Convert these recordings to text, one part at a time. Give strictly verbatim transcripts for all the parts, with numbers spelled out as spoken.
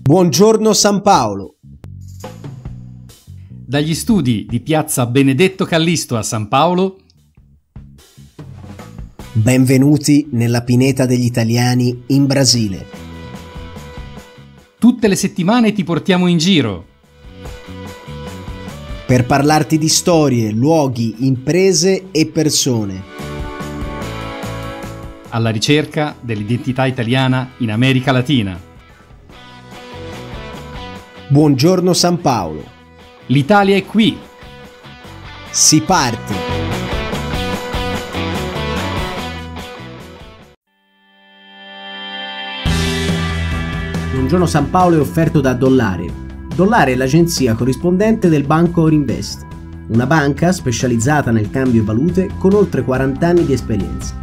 Buongiorno San Paolo. Dagli studi di Piazza Benedetto Callisto a San Paolo. Benvenuti nella pineta degli italiani in Brasile. Tutte le settimane ti portiamo in giro Per parlarti di storie, luoghi, imprese e persone. alla ricerca dell'identità italiana in America Latina. Buongiorno San Paolo. L'Italia è qui. Si parte! Buongiorno San Paolo è offerto da Dollare. Dollare è l'agenzia corrispondente del Banco Orinvest, una banca specializzata nel cambio valute con oltre quaranta anni di esperienza.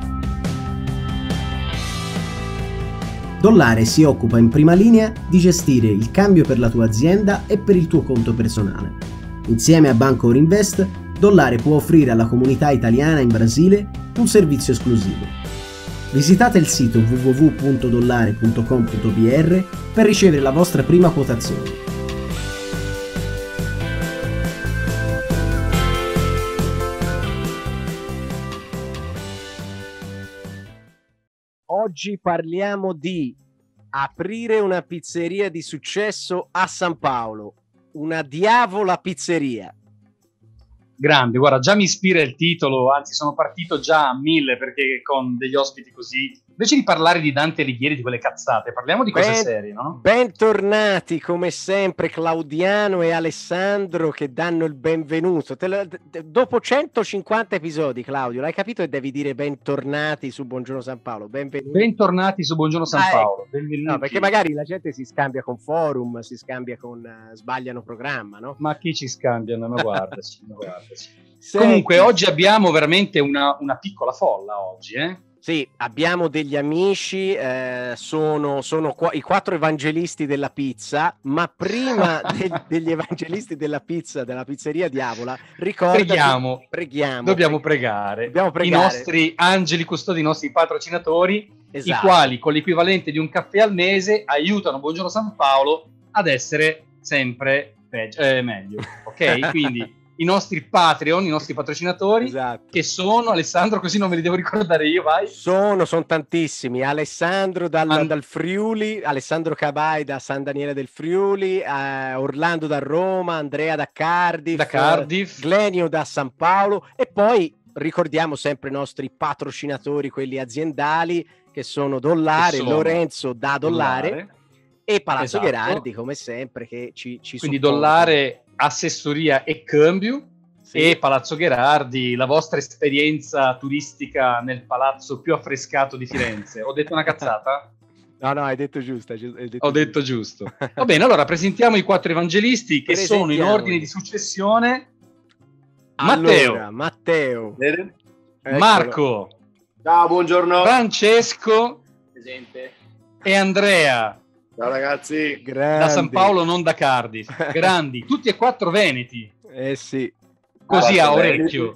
Dollare si occupa in prima linea di gestire il cambio per la tua azienda e per il tuo conto personale. Insieme a Banco Orinvest, Dollare può offrire alla comunità italiana in Brasile un servizio esclusivo. Visitate il sito w w w punto dollare punto com punto b r per ricevere la vostra prima quotazione. Oggi parliamo di aprire una pizzeria di successo a San Paolo, una diavola pizzeria. Grande, guarda, già mi ispira il titolo, anzi sono partito già a mille perché con degli ospiti così, invece di parlare di Dante Alighieri, di quelle cazzate, parliamo di cose Ben- serie, no? Bentornati come sempre Claudiano e Alessandro che danno il benvenuto. Te lo- te- dopo centocinquanta episodi, Claudio, l'hai capito e devi dire bentornati su Buongiorno San Paolo. Benvenuti. Bentornati su Buongiorno San Ah, ecco. Paolo, benvenuti. No, perché magari la gente si scambia con forum, si scambia con eh, sbagliano programma, no? Ma chi ci scambiano? Ma guardaci, ma guardaci. Senti, Comunque oggi abbiamo veramente una, una piccola folla oggi, eh? sì, abbiamo degli amici, eh, sono, sono qua- i quattro evangelisti della pizza, ma prima de- degli evangelisti della pizza, della pizzeria Diavola, ricordati, Preghiamo. preghiamo, Dobbiamo pregare. Dobbiamo I pregare. nostri angeli custodi, i nostri patrocinatori, Esatto. i quali con l'equivalente di un caffè al mese aiutano Buongiorno San Paolo ad essere sempre peggio, eh, meglio, ok? Quindi i nostri Patreon, i nostri patrocinatori, Esatto. che sono, Alessandro, così non me li devo ricordare io, vai. Sono, sono tantissimi. Alessandro dal, And- dal Friuli, Alessandro Cabai da San Daniele del Friuli, eh, Orlando da Roma, Andrea da Cardiff, Da Cardiff. eh, Glenio da San Paolo e poi ricordiamo sempre i nostri patrocinatori, quelli aziendali, che sono Dollare, Che sono Lorenzo da Dollare, e Palazzo Esatto. Gherardi, come sempre, che ci, ci Quindi supporta. Dollare, assessoria e cambio. Sì. E Palazzo Gherardi, la vostra esperienza turistica nel palazzo più affrescato di Firenze. Ho detto una cazzata? No, no, hai detto giusto. hai detto Ho detto giusto. Va bene, allora presentiamo i quattro evangelisti che sono in Presentiamoli. ordine di successione. Allora, Matteo, Matteo, Vedete? eccolo. Marco, Ciao, buongiorno. Francesco Presente. e Andrea, Ciao ragazzi. Grandi. da San Paolo, non da Cardiff. Grandi, tutti e quattro veneti, Eh sì. così Ah, a bene. orecchio.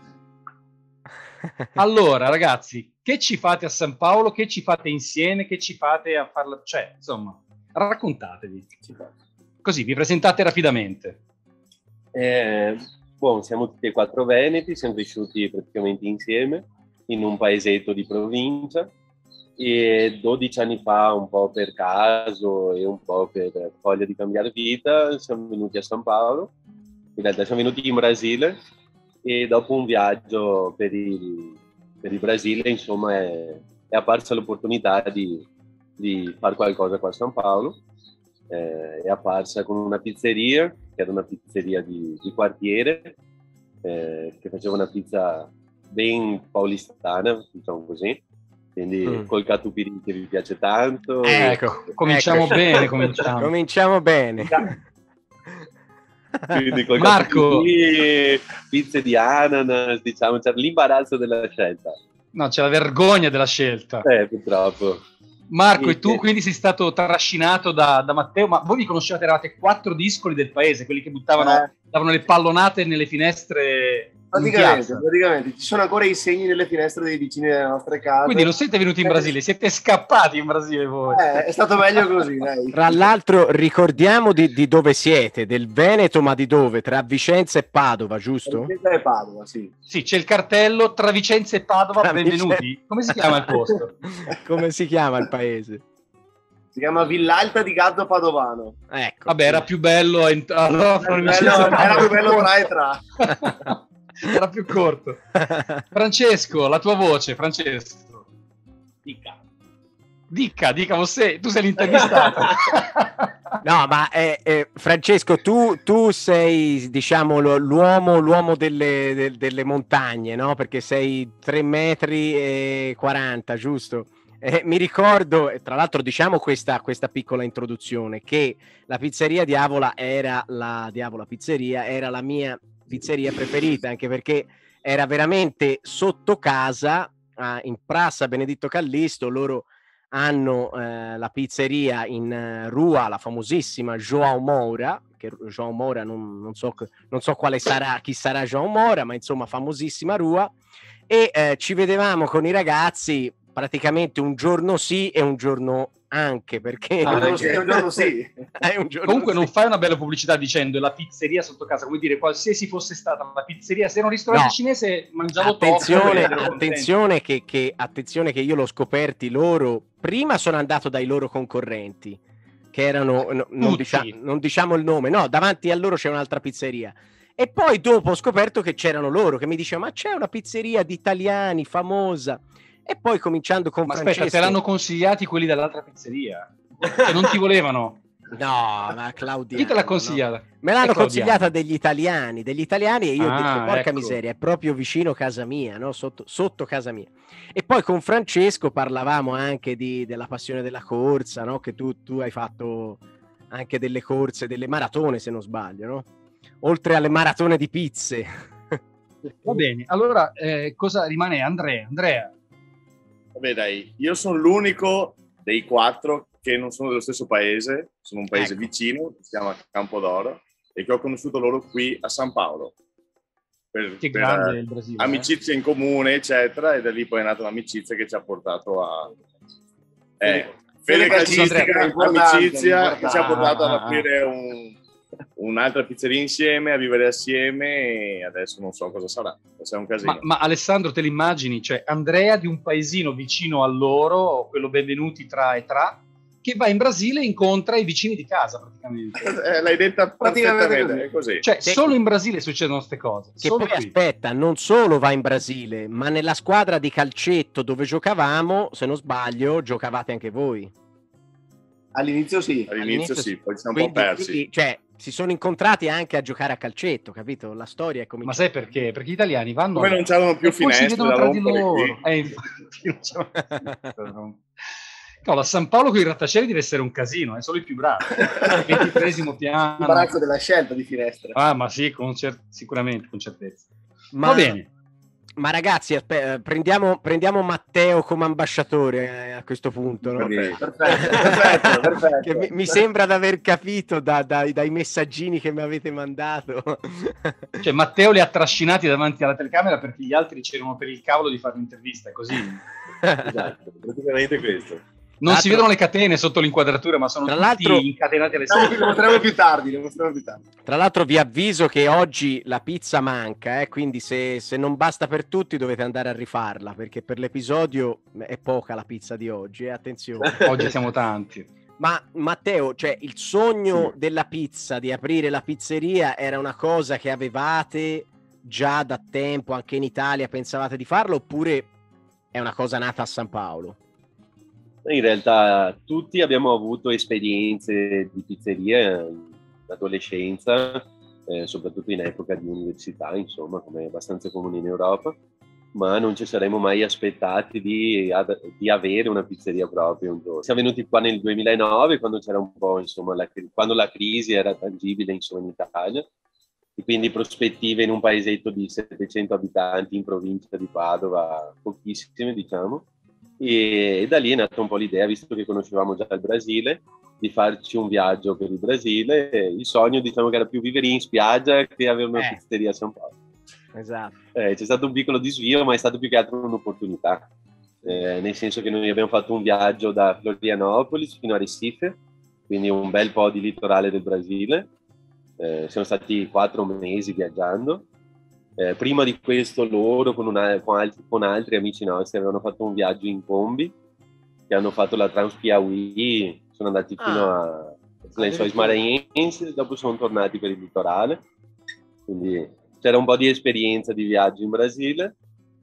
Allora, ragazzi, che ci fate a San Paolo? Che ci fate insieme? Che ci fate a farla? Cioè, insomma, raccontatevi. Così, vi presentate rapidamente. Eh, boh, siamo tutti e quattro veneti, siamo cresciuti praticamente insieme in un paesetto di provincia e dodici anni fa, un po' per caso e un po' per voglia di cambiare vita, siamo venuti a San Paolo. In realtà siamo venuti in Brasile e dopo un viaggio per il, per il Brasile, insomma, è, è apparsa l'opportunità di, di fare qualcosa qua a San Paolo. Eh, è apparsa con una pizzeria, che era una pizzeria di, di quartiere, eh, che faceva una pizza ben paulistana, diciamo così, quindi Mm. col catupiry che vi piace tanto. Ecco, cominciamo ecco. bene, cominciamo. Cominciamo bene. Quindi col Marco. catupiry, pizze di ananas, diciamo, c'era l'imbarazzo della scelta. No, c'è la vergogna della scelta. Eh, purtroppo. Marco, e tu Niente. quindi sei stato trascinato da, da Matteo, ma voi vi conoscevate, eravate quattro discoli del paese, quelli che buttavano, Eh. davano le pallonate nelle finestre Praticamente, praticamente, ci sono ancora i segni nelle finestre dei vicini delle nostre case. Quindi non siete venuti in Brasile, siete scappati in Brasile voi. Eh, è stato meglio così, dai. Tra l'altro ricordiamo di, di dove siete, del Veneto, ma di dove? Tra Vicenza e Padova, giusto? Vicenza e Padova, sì. Sì, c'è il cartello tra Vicenza e Padova, Tra benvenuti. Vicenza- Come si chiama il posto? Come si chiama il paese? Si chiama Villalta di Gazzo Padovano. Ecco. Vabbè, era più bello. Ent- allora, fra Bello, Vicenza e Padova. era più bello tra e tra. Era più corto. Francesco, la tua voce, Francesco. Dica. Dica, dica, você, tu sei l'intervistato. No, ma eh, eh, Francesco, tu, tu sei, diciamo, lo- l'uomo, l'uomo delle, del- delle montagne, no? Perché sei tre metri e quaranta, giusto? Eh, mi ricordo, e tra l'altro diciamo questa, questa piccola introduzione, che la pizzeria Diavola era la Diavola Pizzeria, era la mia pizzeria preferita, anche perché era veramente sotto casa, ah, in Prassa Benedetto Callisto. Loro hanno eh, la pizzeria in eh, Rua, la famosissima João Moura, che João Moura non, non so, che- non so quale sarà, chi sarà João Moura, ma insomma famosissima Rua, e eh, ci vedevamo con i ragazzi praticamente un giorno sì e un giorno anche, perché Ah, Un giorno perché- sì, un giorno sì. è un giorno Comunque non sì. fai una bella pubblicità dicendo la pizzeria sotto casa, come dire, qualsiasi fosse stata la pizzeria, se era un ristorante No. cinese mangiavo Attenzione, troppo. attenzione che, che, attenzione che io l'ho scoperti loro. Prima sono andato dai loro concorrenti, che erano, no- non, Tutti. dicia- non diciamo il nome, no, davanti a loro c'è un'altra pizzeria. E poi dopo ho scoperto che c'erano loro, che mi dicevano, ma c'è una pizzeria di italiani famosa. E poi cominciando con Ma aspetta, Francesco... te l'hanno consigliati quelli dell'altra pizzeria? Che non ti volevano? No, ma Claudia... Chi te l'ha consigliata? Me l'hanno È Claudiano. consigliata degli italiani, degli italiani e io ho Ah, detto, porca ecco. miseria, è proprio vicino casa mia, no? Sotto, sotto casa mia. E poi con Francesco parlavamo anche di, della passione della corsa, no? Che tu, tu hai fatto anche delle corse, delle maratone se non sbaglio, no? Oltre alle maratone di pizze. Va bene, allora eh, cosa rimane? Andrea, Andrea. Vabbè dai, io sono l'unico dei quattro che non sono dello stesso paese, sono un paese Ecco. vicino, si chiama Campodoro, e che ho conosciuto loro qui a San Paolo. Per, Che per, grande eh, il Brasile. eh. amicizia in comune, eccetera, e da lì poi è nata un'amicizia che ci ha portato a... Eh, fede Fede calcistica, calcistica, importante, amicizia, che ci ha importante. portato ad Ah, ah, ah. aprire un- un'altra pizzeria insieme, a vivere assieme, e adesso non so cosa sarà, sarà un casino. Ma, ma Alessandro, te l'immagini? Cioè, Andrea di un paesino vicino a loro, quello benvenuti tra e tra, che va in Brasile e incontra i vicini di casa, praticamente. Eh, l'hai detta Praticamente perfettamente, è così. Cioè, Sì. solo in Brasile succedono queste cose. Che Solo poi qui. aspetta, non solo va in Brasile, ma nella squadra di calcetto dove giocavamo, se non sbaglio, giocavate anche voi. All'inizio sì. All'inizio sì, poi ci siamo un po' Quindi, persi. quindi, cioè, si sono incontrati anche a giocare a calcetto, capito? La storia è Ma cominciata. sai perché? Perché gli italiani vanno... Come non c'erano più e poi si finestre vedono da tra di rompere loro. qui. Eh, infatti, non c'è- No, la San Paolo con i grattacieli deve essere un casino, è solo i più bravi. ventitreesimo piano. Imbarazzo della scelta di finestra. Ah, ma sì, con cer- sicuramente, con certezza. Ma, Va bene. ma ragazzi, aspe- eh, prendiamo, prendiamo Matteo come ambasciatore eh, a questo punto, no? Perfetto. Perfetto, perfetto, perfetto. Che mi, mi sembra di aver capito da- dai, dai messaggini che mi avete mandato. Cioè, Matteo li ha trascinati davanti alla telecamera perché gli altri c'erano per il cavolo di fare l'intervista, è così. Esatto, praticamente questo. Non Tra si l'altro- vedono le catene sotto l'inquadratura, ma sono Tra tutti l'altro- incatenati alle Lo sedie. mostreremo più tardi, lo mostreremo più tardi. Tra l'altro vi avviso che oggi la pizza manca, eh, quindi se, se non basta per tutti dovete andare a rifarla, perché per l'episodio è poca la pizza di oggi, eh, attenzione. Oggi siamo tanti. Ma Matteo, cioè il sogno Sì. della pizza, di aprire la pizzeria, era una cosa che avevate già da tempo, anche in Italia pensavate di farlo, oppure è una cosa nata a San Paolo? In realtà tutti abbiamo avuto esperienze di pizzeria in adolescenza, eh, soprattutto in epoca di università, insomma, come è abbastanza comune in Europa, ma non ci saremmo mai aspettati di, ad- di avere una pizzeria propria un giorno. Siamo venuti qua nel duemilanove, quando c'era un po', insomma, la, cri- quando la crisi era tangibile, insomma, in Italia, e quindi prospettive in un paesetto di settecento abitanti in provincia di Padova, pochissime, diciamo. E da lì è nata un po' l'idea, visto che conoscevamo già il Brasile, di farci un viaggio per il Brasile. Il sogno, diciamo, che era più vivere in spiaggia che avere una Eh. pizzeria a San Paolo. Esatto. Eh, c'è stato un piccolo disvio, ma è stato più che altro un'opportunità, eh, nel senso che noi abbiamo fatto un viaggio da Florianopolis fino a Recife, quindi un bel po' di litorale del Brasile. Eh, siamo stati quattro mesi viaggiando. Eh, prima di questo loro con, una, con, altri, con altri amici nostri avevano fatto un viaggio in combi, che hanno fatto la Transpiauí, sono andati fino Ah, a Lençóis Maranhenses, dopo sono tornati per il litorale, quindi c'era un po' di esperienza di viaggio in Brasile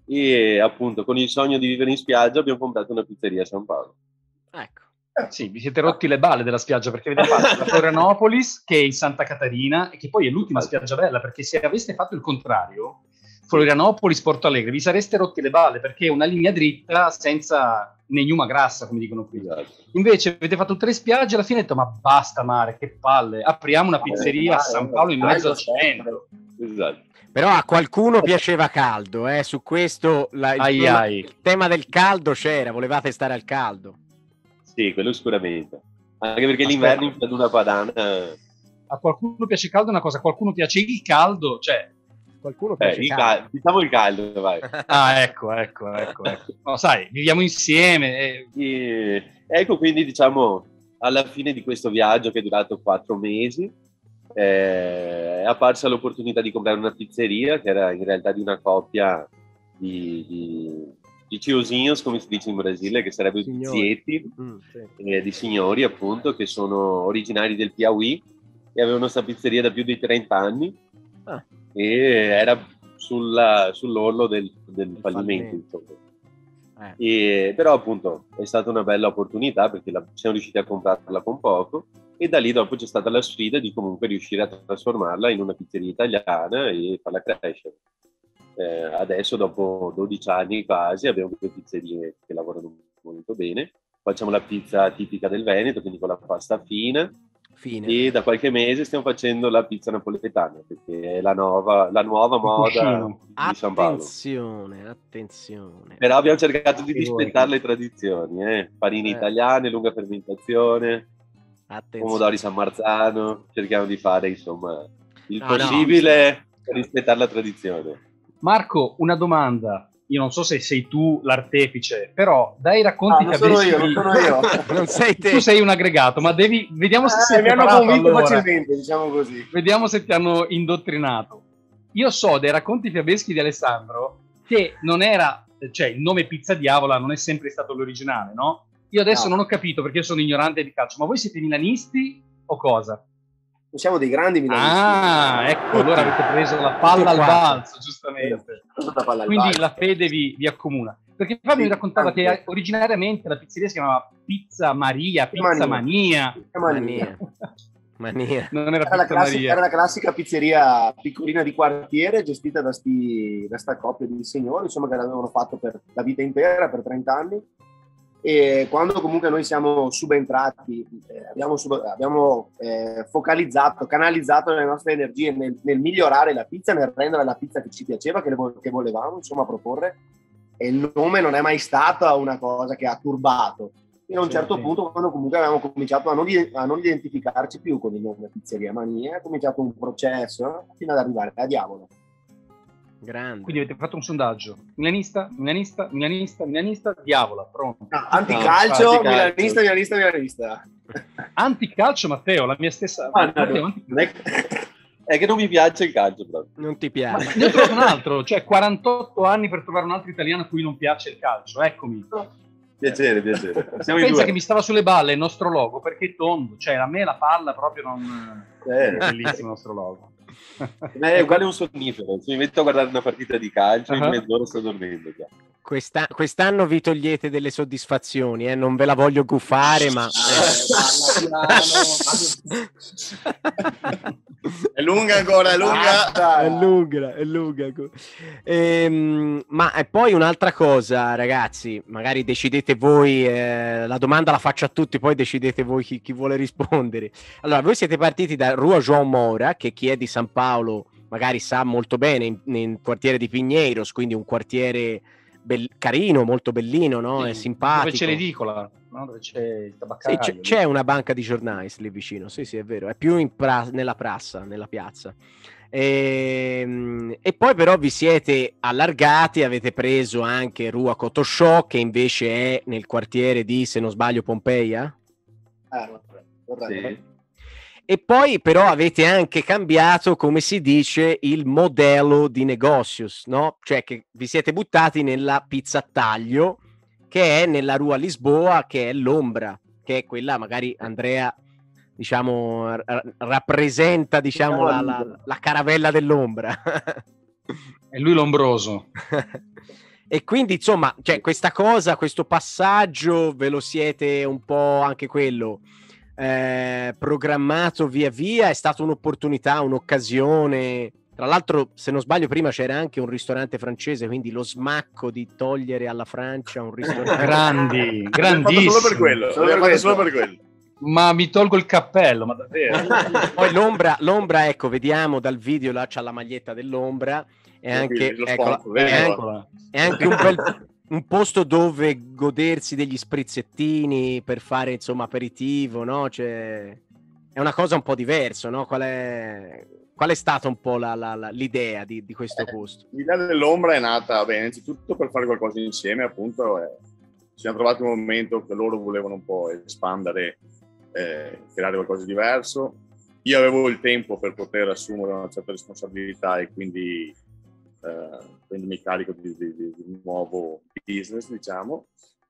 e appunto con il sogno di vivere in spiaggia abbiamo comprato una pizzeria a San Paolo. ecco. Sì, vi siete rotti le balle della spiaggia perché avete fatto la Florianopolis, che è in Santa Catarina, e che poi è l'ultima spiaggia bella, perché se aveste fatto il contrario, Florianopolis, Porto Alegre, vi sareste rotti le balle perché è una linea dritta senza nenhuma grassa, come dicono qui. Esatto. Invece avete fatto tre spiagge, alla fine ho detto ma basta mare, che palle, apriamo una pizzeria a San Paolo in mezzo al centro. Esatto. Però a qualcuno piaceva caldo, eh? Su questo la, il, Ai tema, ai. il tema del caldo c'era, volevate stare al caldo. Sì, quello sicuramente. Anche perché Aspetta. l'inverno in pianura padana... A qualcuno piace il caldo è una cosa, a qualcuno piace il caldo, cioè... Qualcuno Eh, piace il caldo. cal- diciamo il caldo, vai. Ah, ecco, ecco, ecco, ecco. No, sai, viviamo insieme. E... E, ecco, quindi diciamo, alla fine di questo viaggio che è durato quattro mesi, eh, è apparsa l'opportunità di comprare una pizzeria, che era in realtà di una coppia di... di di tiozinhos, come si dice in Brasile, che sarebbero Signori. zietti, Mm, sì. eh, di signori appunto, che sono originari del Piauí e avevano questa pizzeria da più di trenta anni Ah. e era sulla, sull'orlo del, del Del fallimento. fallimento. Insomma. Eh. E, però appunto è stata una bella opportunità perché la, siamo riusciti a comprarla con poco e da lì dopo c'è stata la sfida di comunque riuscire a trasformarla in una pizzeria italiana e farla crescere. Eh, adesso dopo dodici anni quasi abbiamo due pizzerie che lavorano molto bene, facciamo la pizza tipica del Veneto, quindi con la pasta fina, Fine. e da qualche mese stiamo facendo la pizza napoletana perché è la nuova, la nuova moda di San Paolo. Attenzione, attenzione. Però abbiamo cercato di Che vuoi? rispettare le tradizioni, eh? Farine Eh. italiane, lunga fermentazione, attenzione. pomodori San Marzano, cerchiamo di fare insomma il No, no. possibile per rispettare la tradizione. Marco, una domanda. Io non so se sei tu l'artefice, però dai racconti Ah, non che sono avessi io, non di- sono io. Non sei te. Tu sei un aggregato, ma devi... Vediamo se Eh, sei mi hanno preparato convinto allora. facilmente, diciamo così. Vediamo se ti hanno indottrinato. Io so dei racconti fiabeschi di Alessandro che non era, cioè il nome Pizza Diavola non è sempre stato l'originale, no? Io adesso No. non ho capito perché io sono ignorante di calcio, ma voi siete milanisti o cosa? Noi siamo dei grandi milanisti. Ah, ecco, allora avete preso la palla al Tutti e quattro. balzo, giustamente. Tutta palla al Quindi balzo. la fede vi, vi accomuna. Perché Fabio Sì, mi raccontava che anche. originariamente la pizzeria si chiamava Pizza Maria, Pizza Mania. Mania. Mania. Non era Era la, Pizza classica, Maria. era la classica pizzeria piccolina di quartiere gestita da sti, da sta coppia di signori, insomma, che l'avevano fatto per la vita intera, per trenta anni. E quando comunque noi siamo subentrati, eh, abbiamo, sub- abbiamo eh, focalizzato, canalizzato le nostre energie nel, nel migliorare la pizza, nel rendere la pizza che ci piaceva, che, le vo- che volevamo, insomma, proporre. E il nome non è mai stata una cosa che ha turbato. Fino a un Sì, certo sì. punto, quando comunque avevamo cominciato a non, i- a non identificarci più con il nome Pizzeria Mania, è cominciato un processo fino ad arrivare a Diavolo. Grande. Quindi avete fatto un sondaggio. Milanista, milanista, milanista, milanista, Diavola, pronto. No, anticalcio, anticalcio. milanista, milanista, milanista. Anticalcio, Matteo, la mia stessa... Ah, no, Matteo, no. anti- Non è, è che non mi piace il calcio proprio. Non ti Ma piace. ne ho trovato un altro, cioè quarantotto anni per trovare un altro italiano a cui non piace il calcio, eccomi. Piacere, piacere. Siamo in Pensa due. che mi stava sulle balle il nostro logo perché è tondo, cioè a me la palla proprio non... Eh, È bellissimo il nostro logo. è uguale a un sonnifero. Se mi metto a guardare una partita di calcio, in Uh-huh. mezz'ora sto dormendo già. Questa- quest'anno vi togliete delle soddisfazioni, eh? Non ve la voglio guffare, ma... È lunga ancora, è lunga. È lunga, è lunga. Ehm, ma e poi un'altra cosa, ragazzi, magari decidete voi, eh, la domanda la faccio a tutti, poi decidete voi chi, chi vuole rispondere. Allora, voi siete partiti da Rua João Moura, che chi è di San Paolo magari sa molto bene, in, in quartiere di Pinheiros, quindi un quartiere bel- carino, molto bellino, no? È Sì, simpatico. Dove c'è l'edicola, no? Dove c'è il Sì, tabaccaio. c'è, c'è una banca di giornali lì vicino, sì sì è vero, è più in pra- nella prassa, nella piazza. E, e poi però vi siete allargati, avete preso anche Rua Cottosciò, che invece è nel quartiere di, se non sbaglio, Pompeia? Eh, corretto. Sì. E poi però avete anche cambiato, come si dice, il modello di negozius, no? Cioè che vi siete buttati nella pizza a taglio, che è nella Rua Lisboa, che è l'Ombra, che è quella, magari Andrea, diciamo, r- rappresenta, diciamo, la, la, la caravella dell'ombra. È lui l'ombroso. E quindi, insomma, cioè, questa cosa, questo passaggio, ve lo siete un po' anche quello eh, programmato via via? È stata un'opportunità, un'occasione? Tra l'altro, se non sbaglio, prima c'era anche un ristorante francese, quindi lo smacco di togliere alla Francia un ristorante. Grandi, L'abbiamo fatto grandissimo. solo per quello. Solo L'abbiamo per fatto solo questo. per quello. Ma mi tolgo il cappello, ma davvero? Poi l'ombra, l'ombra, ecco, vediamo dal video, là c'ha la maglietta dell'ombra, è anche, Lo eccola, sponsor, è vero? anche, è anche un, bel, un posto dove godersi degli sprizzettini per fare, insomma, aperitivo, no? Cioè, è una cosa un po' diversa, no? Qual è, qual è stata un po' la, la, la, l'idea di, di questo posto? L'idea dell'ombra è nata, beh, innanzitutto per fare qualcosa insieme, appunto, eh, ci siamo trovati un momento che loro volevano un po' espandere, eh, creare qualcosa di diverso. Io avevo il tempo per poter assumere una certa responsabilità e quindi eh, prendermi carico di, di, di un nuovo business, diciamo,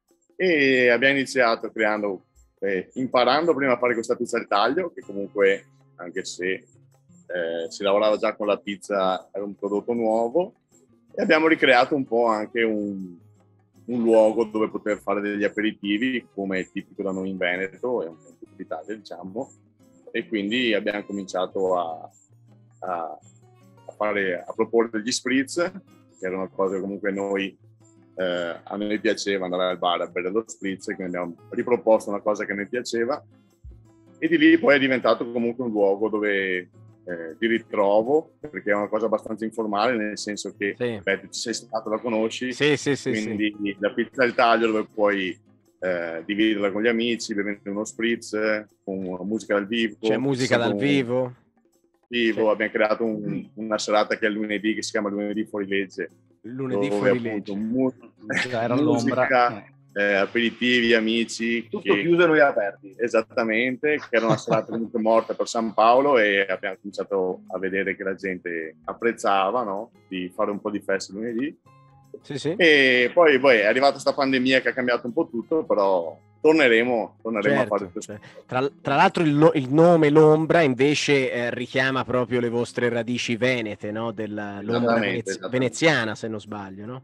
e abbiamo iniziato creando, eh, imparando prima a fare questa pizza al taglio, che comunque, anche se eh, si lavorava già con la pizza, era un prodotto nuovo, e abbiamo ricreato un po' anche un, un luogo dove poter fare degli aperitivi, come è tipico da noi in Veneto e un po' in tutta l'Italia, diciamo. E quindi abbiamo cominciato a, a, a, fare, a proporre degli spritz, che era una cosa che comunque noi, eh, a noi piaceva andare al bar a bere lo spritz, quindi abbiamo riproposto una cosa che a noi piaceva, e di lì poi è diventato comunque un luogo dove eh, ti ritrovo, perché è una cosa abbastanza informale, nel senso che Sì. beh, tu ci sei stato, la conosci, Sì, sì, sì, quindi sì. la pizza al taglio dove puoi Eh, dividerla con gli amici, bevendo uno spritz, con musica dal vivo. C'è musica dal vivo. vivo. Sì. Abbiamo creato un, una serata che è lunedì, che si chiama Lunedì Fuori Legge. Lunedì dove, fuori appunto, legge. mu- Già era musica, l'ombra. eh, aperitivi, amici. Tutto che- chiuso e noi aperti. Esattamente, che era una serata comunque morta per San Paolo, e abbiamo cominciato a vedere che la gente apprezzava, no? Di fare un po' di festa lunedì. Sì, sì. E poi, poi è arrivata questa pandemia che ha cambiato un po' tutto, però torneremo, torneremo Certo, a fare questo. cioè, tra, tra l'altro il, no- il nome L'Ombra invece eh, richiama proprio le vostre radici venete, no? Della, l'ombra Esattamente, venez- esattamente. veneziana, se non sbaglio, no?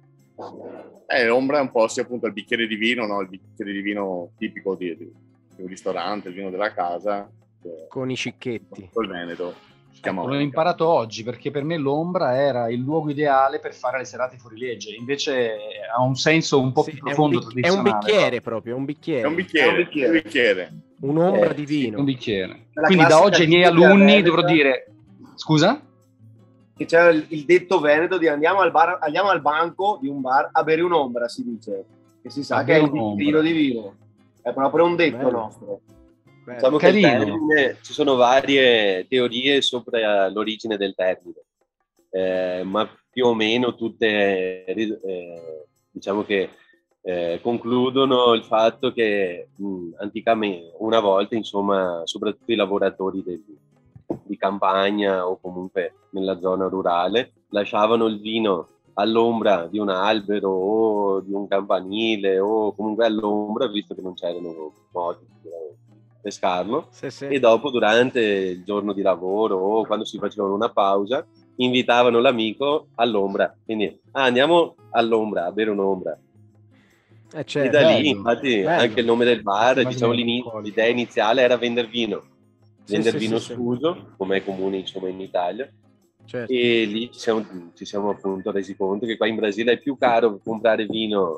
Eh, l'ombra è un po' sì, appunto il bicchiere di vino, no? Il bicchiere di vino tipico di, di un ristorante, il vino della casa, eh, Con i cicchetti. col Veneto. Si chiama Ecco, l'ho Ombra. imparato oggi, perché per me l'ombra era il luogo ideale per fare le serate fuori legge, invece ha un senso un po' Sì, più è, un profondo, bic- è un tradizionale. bicchiere proprio, è un bicchiere. È un bicchiere, È un bicchiere. un bicchiere. Un'ombra Eh, di Sì, vino. un bicchiere. La Quindi da classica oggi ai miei tipica alunni veneta. dovrò dire... Scusa? Che c'è il, il detto veneto di andiamo al, bar, andiamo al banco di un bar a bere un'ombra, si dice. Che si sa A che è bere il un'ombra. bicchierino di vino. È proprio un detto Bello. nostro. Bello. Diciamo che il Carino. termine, ci sono varie teorie sopra l'origine del termine, eh, ma più o meno tutte eh, diciamo che eh, concludono il fatto che mh, anticamente, una volta, insomma, soprattutto i lavoratori del, di campagna o comunque nella zona rurale lasciavano il vino all'ombra di un albero o di un campanile o comunque all'ombra, visto che non c'erano modi di pescarlo, Sì, sì. e dopo durante il giorno di lavoro o quando si facevano una pausa invitavano l'amico all'ombra, quindi ah, andiamo all'ombra a bere un'ombra. Eh, E certo. da lì bello, infatti bello. anche il nome del bar, Immagino diciamo che l'ini- alcolico. l'idea iniziale era vender vino, Sì, vender sì, vino sì, sì. sfuso, come è comune insomma in Italia. Certo. E lì ci siamo, ci siamo appunto resi conto che qua in Brasile è più caro comprare vino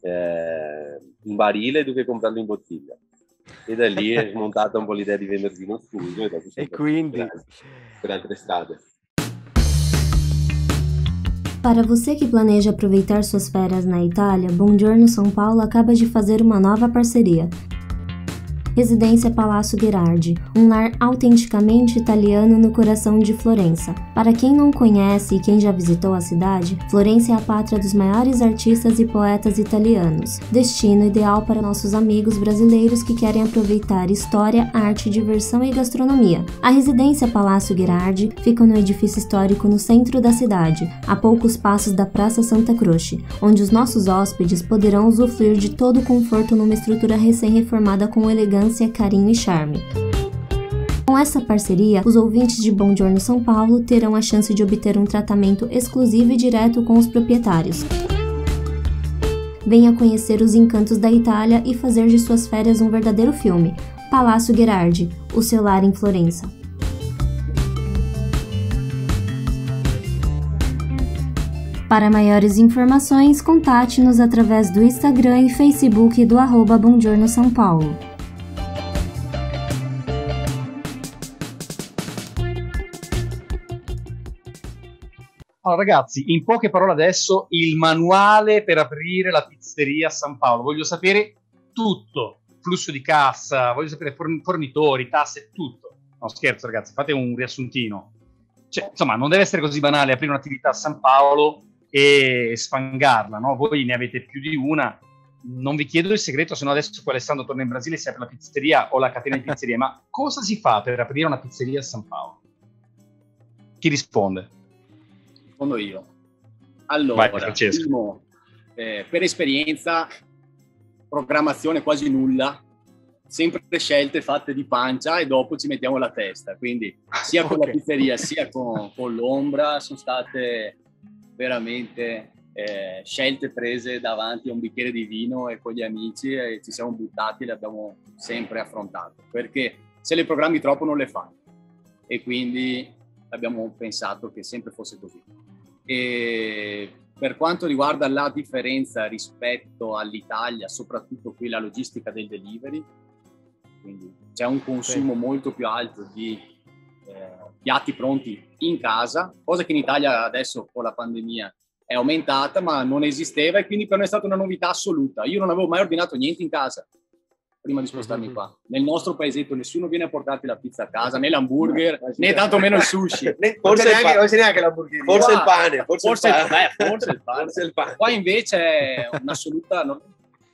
eh, in barile do che comprarlo in bottiglia, e da lì è smontata un po' l'idea di vendere vino sfuso e, dopo siamo E quindi per altre, per altre strade. Para você que planeja aproveitar suas férias na Itália, Buongiorno São Paulo acaba de fazer uma nova parceria. Residência Palácio Gherardi, um lar autenticamente italiano no coração de Florença. Para quem não conhece e quem já visitou a cidade, Florença é a pátria dos maiores artistas e poetas italianos, destino ideal para nossos amigos brasileiros que querem aproveitar história, arte, diversão e gastronomia. A residência Palácio Gherardi fica no edifício histórico no centro da cidade, a poucos passos da Praça Santa Croce, onde os nossos hóspedes poderão usufruir de todo o conforto numa estrutura recém-reformada com elegância, carinho e charme. Com essa parceria, os ouvintes de Buongiorno São Paulo terão a chance de obter um tratamento exclusivo e direto com os proprietários. Venha conhecer os encantos da Itália e fazer de suas férias um verdadeiro filme. Palácio Gherardi, o seu lar em Florença. Para maiores informações, contate-nos através do Instagram e Facebook do arroba Buongiorno São Paulo. Allora ragazzi, in poche parole adesso il manuale per aprire la pizzeria a San Paolo. Voglio sapere tutto, flusso di cassa, voglio sapere fornitori, tasse, tutto. No scherzo ragazzi, fate un riassuntino. Cioè, insomma, non deve essere così banale aprire un'attività a San Paolo e sfangarla, no? Voi ne avete più di una. Non vi chiedo il segreto, se no adesso poi Alessandro torna in Brasile e si apre la pizzeria o la catena di pizzerie, ma cosa si fa per aprire una pizzeria a San Paolo? Chi risponde? Rispondo io. Allora, Vai, primo, eh, per esperienza, programmazione quasi nulla, sempre scelte fatte di pancia e dopo ci mettiamo la testa, quindi sia con okay. la pizzeria sia con, con l'Ombra sono state veramente eh, scelte prese davanti a un bicchiere di vino e con gli amici e ci siamo buttati e le abbiamo sempre affrontate, perché se le programmi troppo non le fai e quindi abbiamo pensato che sempre fosse così. E per quanto riguarda la differenza rispetto all'Italia, soprattutto qui la logistica del delivery, quindi c'è un consumo molto più alto di eh, piatti pronti in casa, cosa che in Italia adesso con la pandemia è aumentata, ma non esisteva e quindi per noi è stata una novità assoluta. Io non avevo mai ordinato niente in casa prima di spostarmi mm-hmm. qua. Nel nostro paesetto nessuno viene a portarti la pizza a casa, né l'hamburger, né tantomeno il sushi. forse, neanche, forse neanche l'hamburger. Forse il pane. Forse, forse, il, pane. pane. Beh, forse il pane. Forse il pane. Qua invece è un'assoluta... No...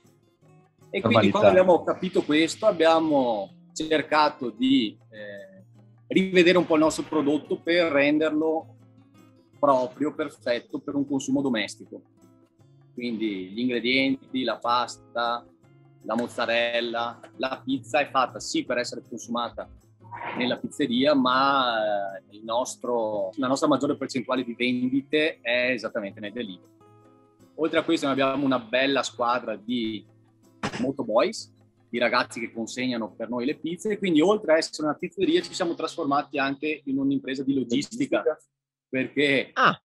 E quindi quando abbiamo capito questo abbiamo cercato di eh, rivedere un po' il nostro prodotto per renderlo proprio, perfetto per un consumo domestico. Quindi gli ingredienti, la pasta, la mozzarella, la pizza è fatta sì per essere consumata nella pizzeria, ma eh, il nostro, la nostra maggiore percentuale di vendite è esattamente nel delivery. Oltre a questo noi abbiamo una bella squadra di motoboys, di ragazzi che consegnano per noi le pizze, e quindi oltre a essere una pizzeria ci siamo trasformati anche in un'impresa di logistica, logistica. perché ah.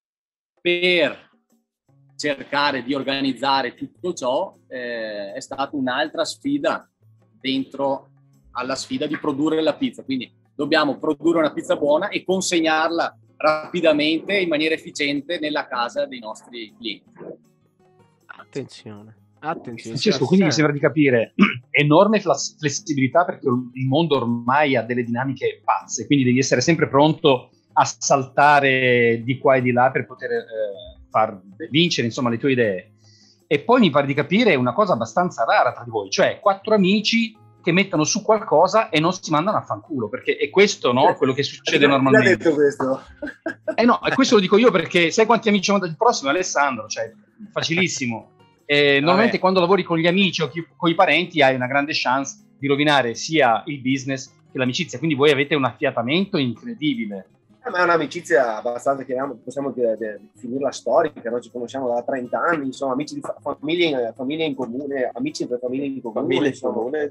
per cercare di organizzare tutto ciò eh, è stata un'altra sfida dentro alla sfida di produrre la pizza, quindi dobbiamo produrre una pizza buona e consegnarla rapidamente in maniera efficiente nella casa dei nostri clienti. Attenzione, attenzione. Francesco, quindi mi sembra di capire enorme flessibilità, perché il mondo ormai ha delle dinamiche pazze, quindi devi essere sempre pronto a saltare di qua e di là per poter eh, far vincere insomma le tue idee. E poi mi pare di capire una cosa abbastanza rara tra di voi, cioè quattro amici che mettono su qualcosa e non si mandano a fanculo, perché è questo, no, quello che succede eh, normalmente. Detto questo? Eh no, e questo lo dico io perché sai quanti amici ho mandato il prossimo? Alessandro, cioè facilissimo. E normalmente quando lavori con gli amici o chi, con i parenti hai una grande chance di rovinare sia il business che l'amicizia, quindi voi avete un affiatamento incredibile. Ma è un'amicizia abbastanza, chiamiamo, possiamo dire, definirla storica, noi ci conosciamo da trenta anni, insomma, amici di fa- famiglie, famiglie in comune, amici per famiglie in comune, famiglie in comune.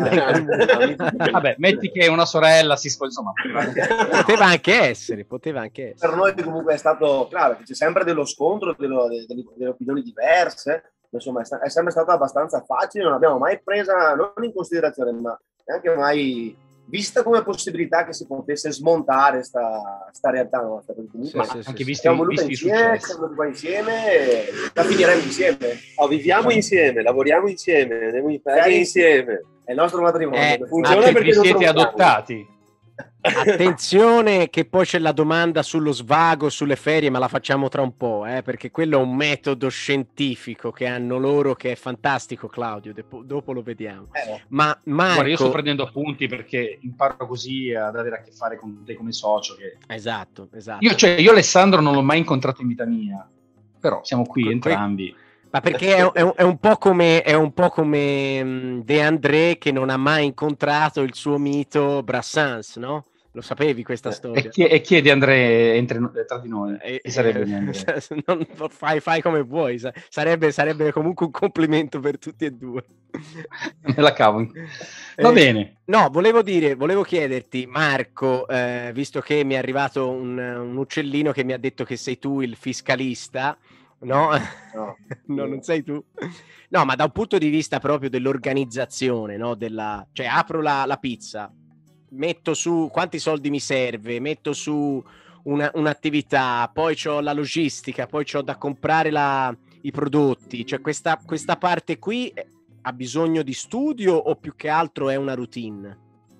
Vabbè, metti che una sorella si sposa, insomma. Poteva anche essere, poteva anche essere. Per noi comunque è stato, claro, che c'è sempre dello scontro, dello, delle, delle opinioni diverse, insomma, è, è sempre stato abbastanza facile, non abbiamo mai presa, non in considerazione, ma neanche mai vista come possibilità che si potesse smontare sta, sta realtà nostra. Comunque, sì, sì, anche visti, siamo venuti visti insieme, siamo venuti insieme e la finiremo insieme. Oh, viviamo insieme, lavoriamo insieme, andiamo in ferie insieme. È il nostro matrimonio. Eh, Funziona Altri perché non siete troviamo. adottati. Attenzione che poi c'è la domanda sullo svago, sulle ferie, ma la facciamo tra un po', eh, perché quello è un metodo scientifico che hanno loro che è fantastico, Claudio, Depo- dopo lo vediamo. Eh, Ma Marco... Guarda, io sto prendendo appunti perché imparo così ad avere a che fare con te come socio. Che... Esatto, esatto. Io, cioè, io Alessandro non l'ho mai incontrato in vita mia, però siamo qui Que- entrambi. Ma perché è, è, un- è un po' come, è un po' come mh, De André che non ha mai incontrato il suo mito Brassens, no? Lo sapevi questa storia? E chi, e chi è De André entre- tra di noi? Eh, Chi sarebbe De eh, André? non- fai, fai come vuoi, sa- sarebbe, sarebbe comunque un complimento per tutti e due. Me la cavo. Va Eh, bene. No, volevo dire, volevo chiederti, Marco, eh, visto che mi è arrivato un, un uccellino che mi ha detto che sei tu il fiscalista, no? No. No, non sei tu. No, ma da un punto di vista proprio dell'organizzazione, no? Della... Cioè, apro la, la pizza, metto su quanti soldi mi serve, metto su una, un'attività, poi c'ho la logistica, poi c'ho da comprare la, i prodotti, cioè questa, questa parte qui ha bisogno di studio o più che altro è una routine?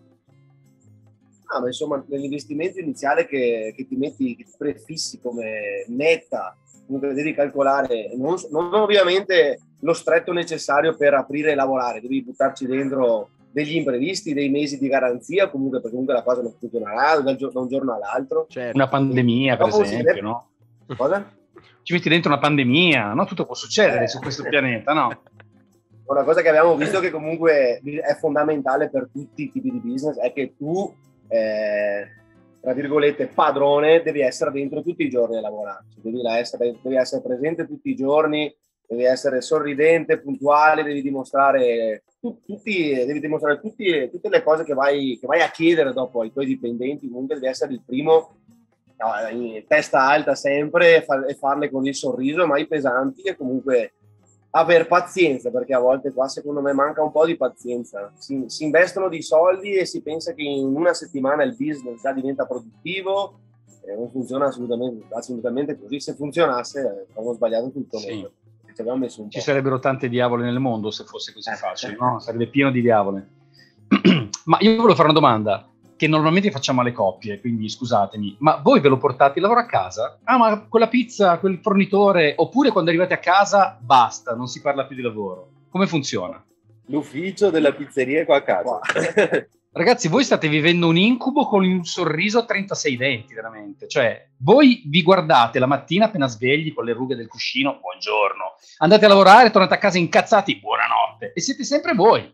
Ah, ma insomma, nell'investimento iniziale che, che ti metti, che ti prefissi come meta, comunque devi calcolare, non, non ovviamente lo stretto necessario per aprire e lavorare, devi buttarci dentro degli imprevisti, dei mesi di garanzia, comunque perché comunque la cosa non funzionerà da, da un giorno all'altro. Certo. Una pandemia, per Dopo si esempio, deve- no? Cosa? Ci metti dentro una pandemia, no? Tutto può succedere Eh. su questo pianeta, no? Una cosa che abbiamo visto che comunque è fondamentale per tutti i tipi di business è che tu, eh, tra virgolette, padrone, devi essere dentro tutti i giorni a lavorare. Cioè, devi, essere, devi essere presente tutti i giorni, devi essere sorridente, puntuale, devi dimostrare, tu, tutti, devi dimostrare tutti, tutte le cose che vai, che vai a chiedere dopo ai tuoi dipendenti. Comunque devi essere il primo, no, in testa alta sempre, e, far, e farle con il sorriso, mai pesanti, e comunque aver pazienza, perché a volte qua secondo me manca un po' di pazienza. Si, si investono di soldi e si pensa che in una settimana il business già diventa produttivo, e non funziona assolutamente, assolutamente così. Se funzionasse eh, abbiamo sbagliato tutto. Sì. Noi. Ci abbiamo messo un po'. Ci sarebbero tante diavole nel mondo se fosse così Eh. facile, no? Sarebbe pieno di diavole. Ma io volevo fare una domanda che normalmente facciamo alle coppie, quindi scusatemi, ma voi ve lo portate il lavoro a casa? Ah, ma quella pizza, quel fornitore, oppure quando arrivate a casa basta, non si parla più di lavoro? Come funziona? L'ufficio della pizzeria è qua a casa. Ragazzi, voi state vivendo un incubo con un sorriso a trentasei denti, veramente. Cioè, voi vi guardate la mattina appena svegli con le rughe del cuscino, buongiorno. Andate a lavorare, tornate a casa incazzati, buonanotte. E siete sempre voi.